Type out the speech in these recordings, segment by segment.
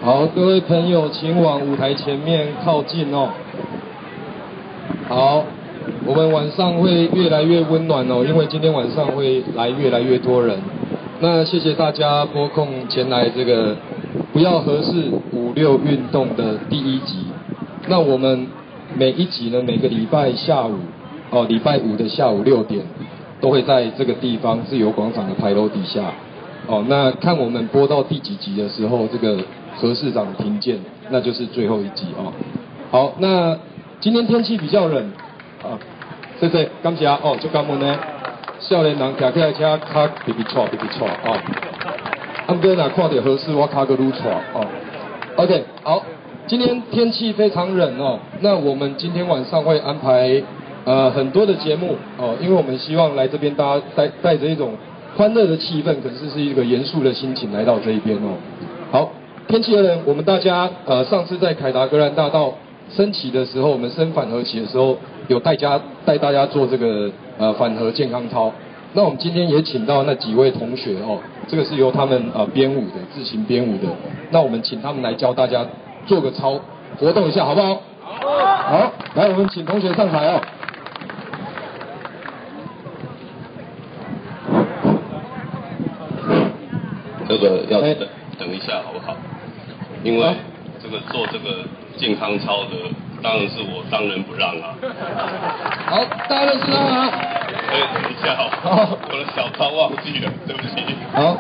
好，各位朋友，请往舞台前面靠近哦。好，我们晚上会越来越温暖哦，因为今天晚上会来越来越多人。那谢谢大家拨空前来这个不要合适56运动的第1集。那我们每一集呢，每个礼拜下午礼拜5的下午6点，都会在这个地方自由广场的牌楼底下。那看我们播到第几集的时候，这个何市长评鉴，那就是最后一集哦。好，那今天天气比较冷谢谢，感谢就感恩呢。少年人骑起来车较皮皮喘哦。不过若看到何市，我脚个愈喘哦。OK， 好，今天天气非常冷哦。那我们今天晚上会安排很多的节目哦，因为我们希望来这边大家带着一种欢乐的气氛，可是一个严肃的心情来到这一边哦。好，天气冷，我们大家上次在凯达格兰大道升旗的时候，我们升反核旗的时候，有带大家做这个反核健康操。那我们今天也请到那几位同学哦，这个是由他们编舞的，自行编舞的。那我们请他们来教大家做个操，活动一下好不好？好，来我们请同学上台哦。 这个要等一下好不好？因为这个做这个健康操的，当然是我当仁不让啊。 好，大家认识他吗？ 等一下好，我的小操忘记了，对不起。 好，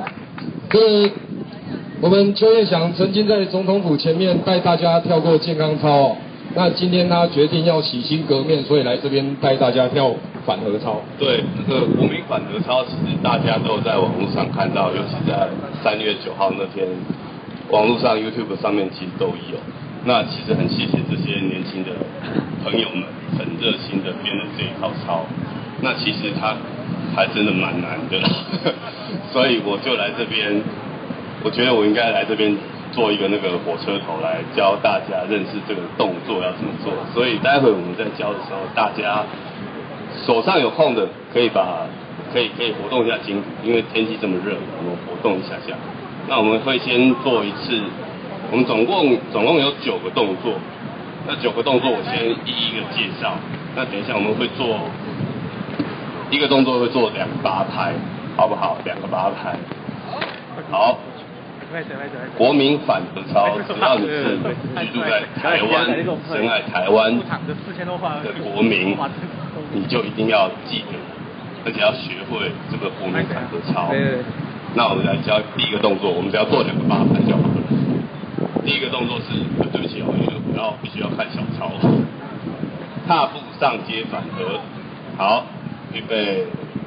我们邱业祥曾经在总统府前面带大家跳过健康操哦。那今天他决定要洗心革面，所以来这边带大家跳反核操。 对，这个国民反核操，其实大家都在网络上看到，尤其在3月9号那天，网络上 YouTube 上面其实都有。那其实很谢谢这些年轻的朋友们，很热心的编了这一套操。那其实它还真的蛮难的，所以我就来这边，我觉得我应该来这边做一个那个火车头来教大家认识这个动作要怎么做。所以待会我们在教的时候，大家手上有空的可以活动一下筋骨，因为天气这么热，我们活动一下下。那我们会先做一次，我们总共有9个动作。那9个动作我先一一个介绍。那等一下我们会做一个动作会做2个8拍，好不好？2个8拍。好。国民反核操，只要你是居住在台湾、深爱台湾的国民，你就一定要记得，而且要学会这个国民反核操。那我们来教第一个动作，我们只要做2个8拍就好了。第一个动作是，对不起哦，因为我必须要看小操。踏步上街反核，好，预备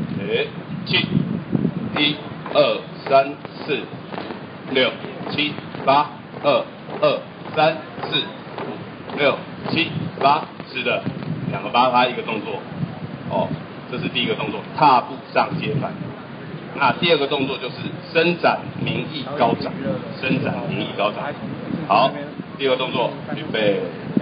，7，1、2、3、4、6、7、8、2、3、4、5、6、7、8，是的，2个8拍一个动作。哦，这是第一个动作，踏步上街反核。那第二个动作就是伸展民意高涨，伸展民意高涨。好，第二个动作，预备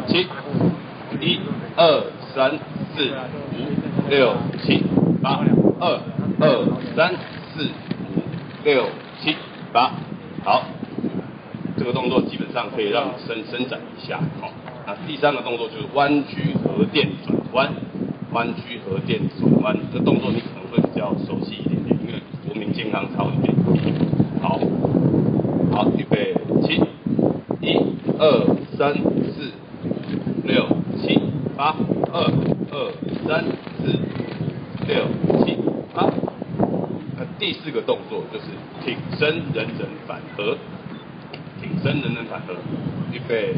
，7，1、2、3、4、5、6、7、8、2、3、4、5、6、7、8。好，这个动作基本上可以让你伸展一下。好，那第3个动作就是弯曲和垫转弯，弯曲和垫转弯。这动作你可能会比较熟悉一点点，因为国民健康操里面。好，预备，7，1、2、3、4、6、7、8、2、3、4、6、7、8。那第4个动作就是挺身人人反核，挺身人人反核，预备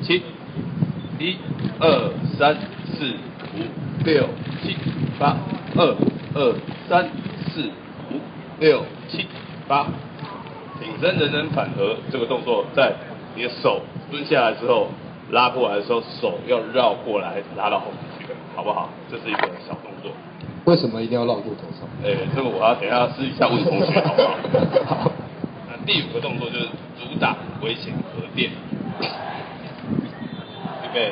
，7，1、2、3、4、5、6、7、8、2、3、4、5、6、7、8。挺身人人反核这个动作，在你的手蹲下来之后，拉过来的时候，手要绕过来，拉到后面去，好不好？这是一个小动作。 为什么一定要绕过头上？ 这个我要等一下私底下问同学，好不好？好。那第5个动作就是阻挡危险核垫。预备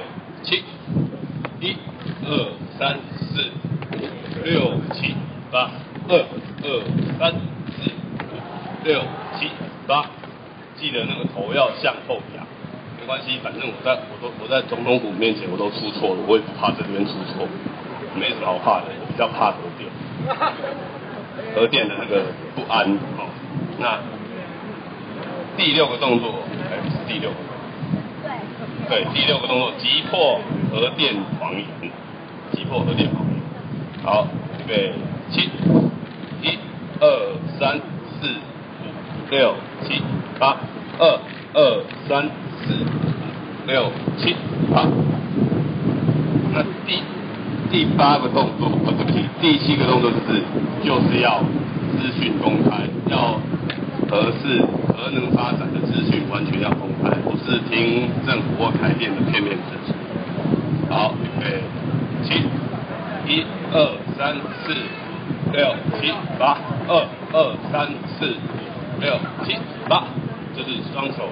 ，7，1、2、3、4、5、6、7、8、2、3、4、5、6、7、8。 记得那个头要向后仰，没关系，反正我在总统府面前我都出错了，我也不怕这边出错，没什么好怕的，我比较怕核电，核电的那个不安哦。那第6个动作，是第6个，对，第6个动作，击破核电谎言，击破核电谎言。好，预备起，1、2、3、4、5、6、7、8，2、2、3、4、5、6、7、8。那第8个动作，对不起，第7个动作就是要资讯公开，要核能发展的资讯完全要公开，不是听政府或台电的片面之词。好，预备起，1、2、3、4、6、7、8，2、2、3、4、5、6、7、8，就是双手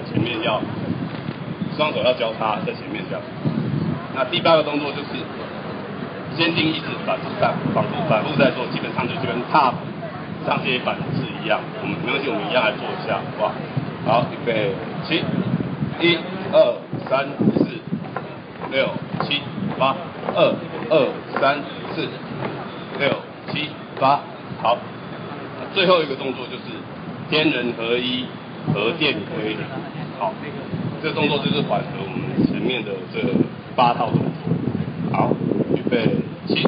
要交叉在前面这样。那第8个动作就是坚定意志，反复在做，基本上就跟踏上阶板是一样。没关系，我们一样来做一下，好不好？好，预备起，1、2、3、4、6、7、8，2、2、3、4、5、6、7、8。好，最后一个动作就是天人合一，核电归零。好，这个动作就是缓和我们前面的这8套动作。好，预备起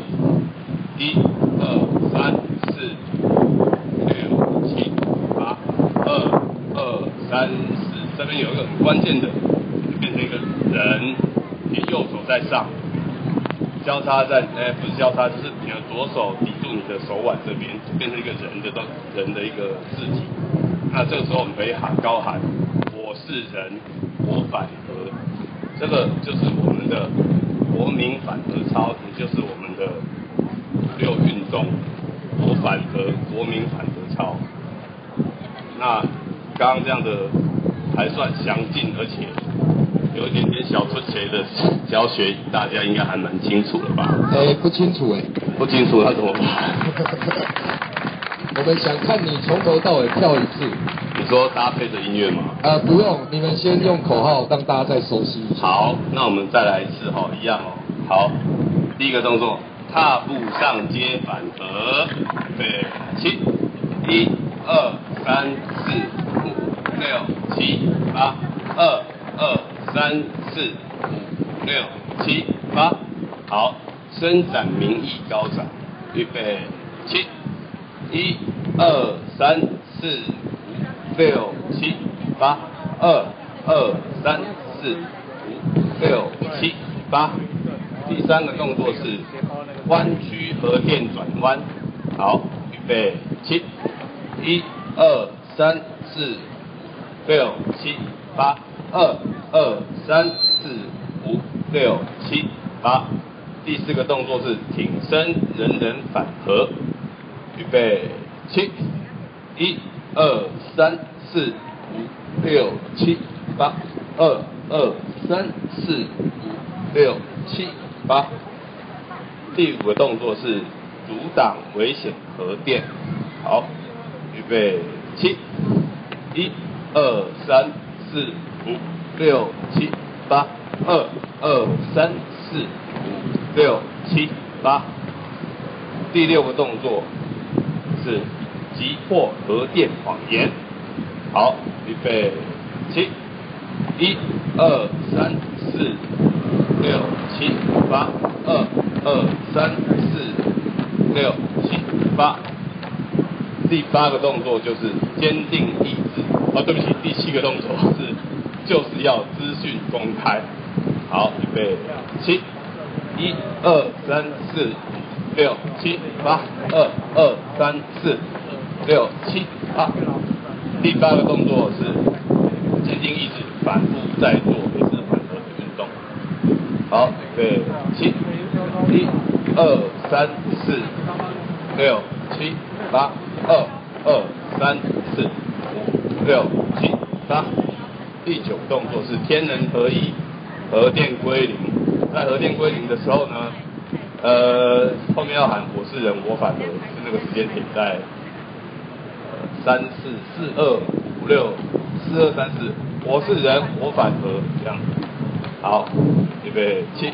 ，1、2、3、4、6、7、8，2、2、3、4，这边有一个很关键的，就变成一个人，你右手在上，交叉在，不是交叉，就是你的左手抵住你的手腕这边，变成一个人的一个字体。那这个时候我们可以高喊我是人，我反核，这个就是我们的国民反核操，也就是我们的6运动，我反核，国民反核操。那刚刚这样的还算详尽，而且有一点点小出奇的教学，大家应该还蛮清楚了吧？ 不清楚不清楚那怎么办？ 我们想看你从头到尾跳一次。 你说搭配着音乐吗？ 不用，你们先用口号让大家再熟悉一下。 好，那我们再来一次一样好，第1个动作，踏步上阶反核，对，起，1、2、3、4、5、6、7、8，2、2、3、4、5、6、7、8。好，伸展民意高展，预备起，1、2、3、4、5、6、7、8，2、2、3、4、5、6、7、8。第3个动作是弯曲核电转弯。好，预备起，1、2、3、4、5、6、7、8，2、2、3、4、5、6、7、8。第4个动作是挺身人人反核，预备起，1、2、3、4、5、6、7、8，2、2、3、4、5、6、7、8。第5个动作是阻挡危险核电。好，预备起，1、2、3、4、5、6、7、8，2、2、3、4、5、6、7、8。第6个动作是击破核电谎言。好，预备起，1、2、3、4、6、7、8，2、2、3、4、6、7、8。第8个动作就是坚定意志。对不起，第7个动作就是要资讯公开。好，预备起，1、2、3、4、5、6、7、8，2、2、3、4、6、7、8。第8个动作是坚定意志，反复再做，也是反核的运动。好，预备起，1、2、3、4、6、7、8，2、2、3、4、5、6、7、8。第9动作是天人合一，核电归零。在核电归零的时候呢，后面要喊我是人，我反核，是那个时间点在3、4、4、2、5、6、 4234，我是人，我反核，这样。好，预备起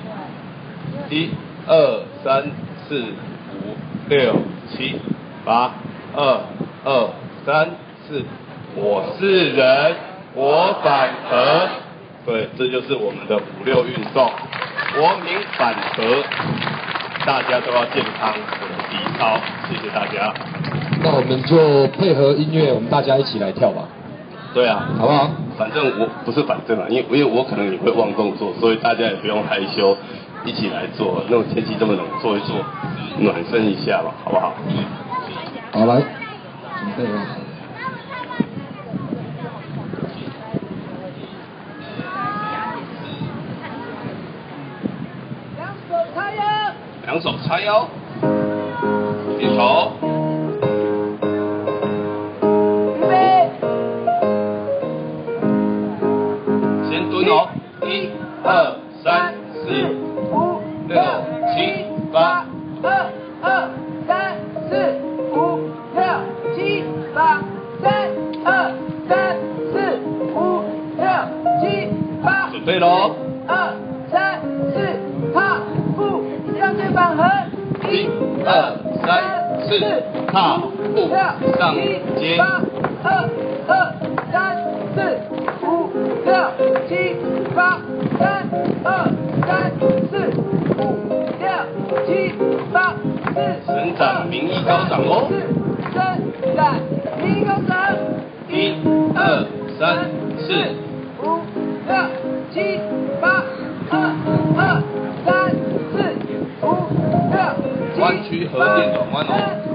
，1、2、3、4、5、6、7、8、2、2、3、4，我是人，我反核。对，这就是我们的5、6运动，国民反核，大家都要健康，体操，谢谢大家。 那我们就配合音乐，我们大家一起来跳吧。 对啊， 好不好？ 反正我不是反正啊，因为我可能也会忘动作，所以大家也不用害羞，一起来做。那种天气这么冷，做一做，暖身一下吧，好不好？ 好，来，准备吧。 两手叉腰，点头。先蹲哦，1、2、3、4、5、6、7、8。 2、2、3、4、5、6、7、8。3、2、3、4、5、6、7、8。 准备喽。 2、3、4，踏步，向前反核。 1、2、3、4，踏步上街。 2、2、3、4、5、6、7、8。3、2、3、4、5、6、7、8。 伸展名义高掌哦。 伸展名义高掌。 1、2、3、4、 5、6、7、8。2、2、3、4、5、6、7。 弯曲和电转弯哦。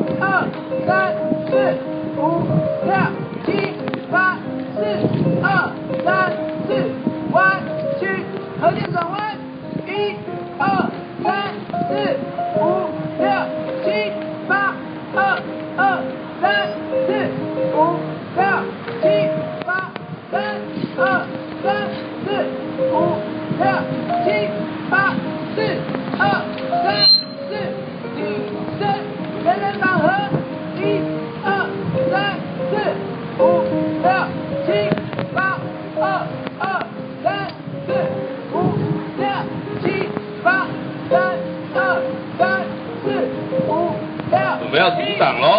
2、3、4、5、6、7、8。4、2、3、4，弯曲和电转弯。1、2、3、4、5、6、7、8。2、2、3、4、5、6、7、8。3、2、3、4、5、6、7、8。4、2、3、4，起身，人人反核。1、2、3、4、5、6、7、8。2、2、3、4、5、6、7、8。3、2、3、4、5、6。 准备要阻挡喽。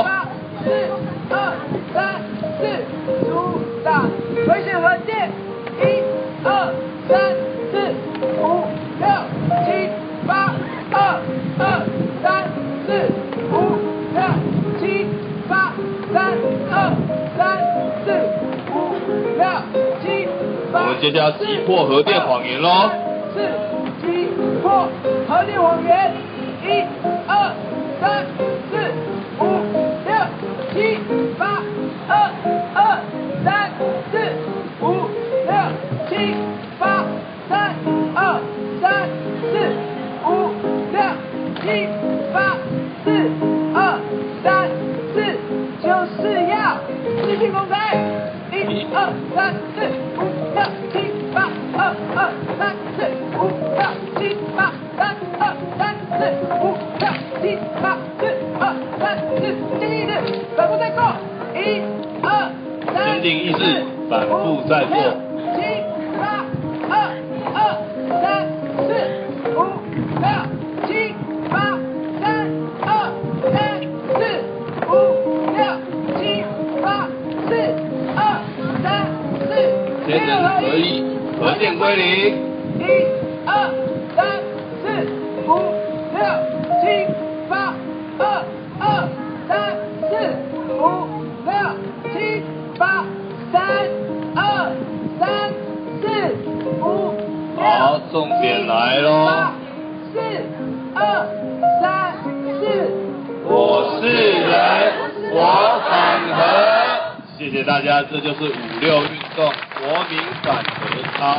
4、2、3、4，阻挡，回旋和电。1、2、3、4、5、6、7、8。2、2、3、4、5、6、7、8。3、2、3、4、5、6、7、8。 我们接下来击破核电谎言喽。 4、击破核电谎言。1、2、3、4、5、6、7、8。2、2、3、4、5、6、7、8。3、2、3、4、5、6、7、8。4、2、3、4，就是要自信公仔。1、2、3、4、5、6、7、8。2、2、3、4、5、6、7、8。3、2、3、4、5、6、7、8。4、2、3、4，坚定意志，反复再做。1、2、3、 坚定意志，反复再做。 7、8。2、2、3、4、5、6、7、8。3、2、3、4、5、6、7、8。4、2、3、4， 天人合一，核电归零。 1、2、3、4、5、6、7、8。2、2、3、4、5、6、7、8。3、2、3、4、5、6。 好，重点来喽。 4、2、3、4， 我是人，我反核。谢谢大家，这就是5、6运动国民反核操。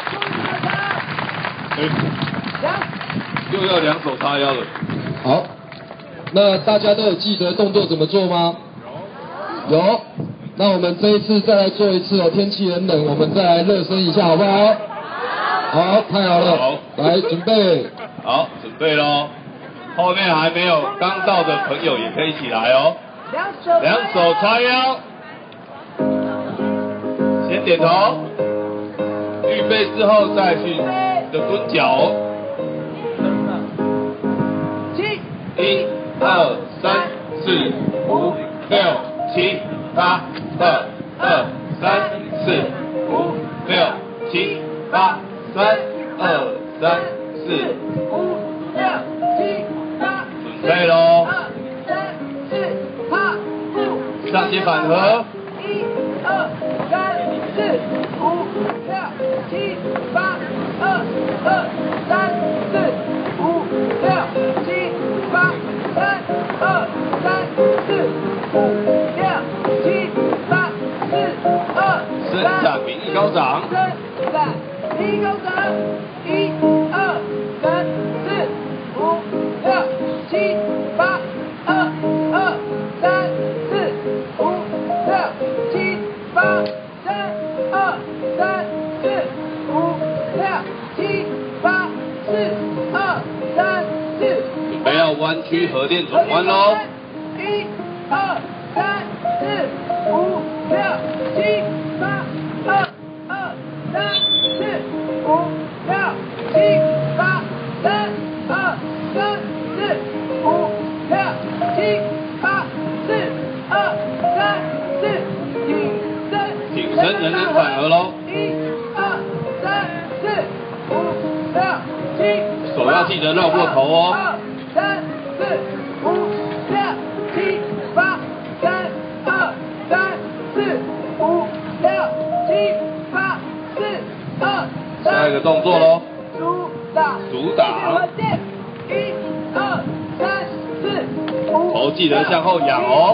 又要两手叉腰了。 好，那大家都有记得动作怎么做吗？有。那我们这一次再来做一次哦，天气很冷，我们再来热身一下，好不好？好，太好了。 好， 来准备。 好，准备咯。后面还没有刚到的朋友也可以一起来哦。两手叉腰。 先点头，预备之后再去的蹲脚。1、2、3、4、5、6、7、8、2、2、3、4、5、6、7、8、3、2、3、4、 5、6、7、8。 准备喽。 2、3、4，踏步。 上接反合。 1、2、3、4、5、6、7、8、2、2、3、4、5、6、7、8、3、2、3、4、5、6、7、8、4、2、 伸展名义高掌。 伸展名义高掌。1、2、3、4、5、6、7、8、2、2、3、4、5、6、7、8、3、2、3、4、5、6、7、8、4、2、3、4。 准备要弯曲合垫转弯喽。 1、2、3、4、5、6、7、8、2、2、3、4、5、6、7、8、3、2、3、4、5、6、7、8、4、2、3、4，挺身人人反合喽。 1、2、3、4、5、6、7， 手要记得绕过头哦。 2、3、4、5、6、7、8、3、2、3、4、5、6、7、8、4、2、 下一个动作喽。 阻挡。 阻挡。 1、2、3、4、5。 头记得向后仰哦。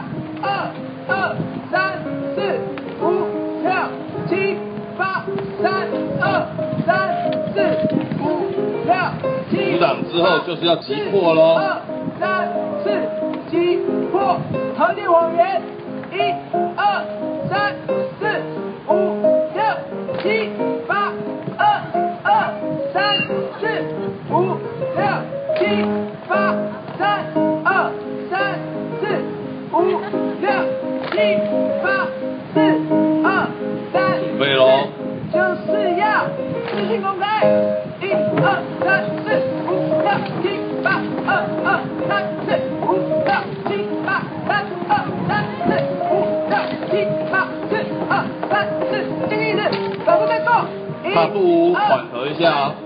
8、2、2、3、4、5、6、7、8、3、2、3、4、5、6、7。 阻挡之后就是要击破喽。 2、3、4，击破合垫网圆。1、2、3、4、5、6、7、8、2、2、3、4、5、6、7、8、3、2、3、4、5、6、7、8、4、2、3。 准备喽。 就是要资讯公开。1、2、3、4、5、6、7、8、2、2、3、4、5、6、7、8、3、2、3、4、5、6、7、8、4、2、3、4，静一次，反复再做。 踏步缓和一下啊。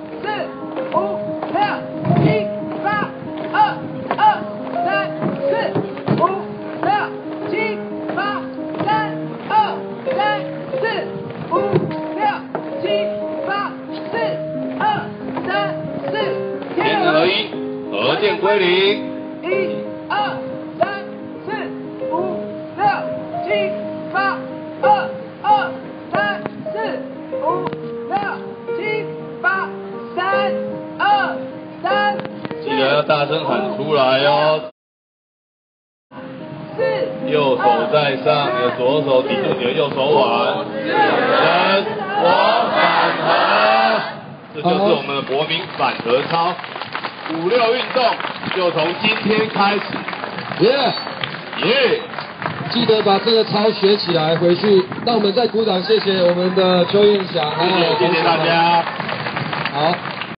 4、5、6、7、8、2、2、3、4、5、6、7、8、3、2、3、4、5、6、7、8、4、2、3、4， 天人合一，合垫归零。 1、2、3、4、5、6、7、8、2、2、3、4、5、6、7、8、3、2、3。 记得要大声喊出来哦。 4、 右手在上，你的左手抵住你的右手腕，人我反合，这就是我们的国民反合操。5、6运动就从今天开始，耶！ 记得把这个操学起来，回去让我们再鼓掌，谢谢我们的邱燕霞，还有谢谢大家。 好。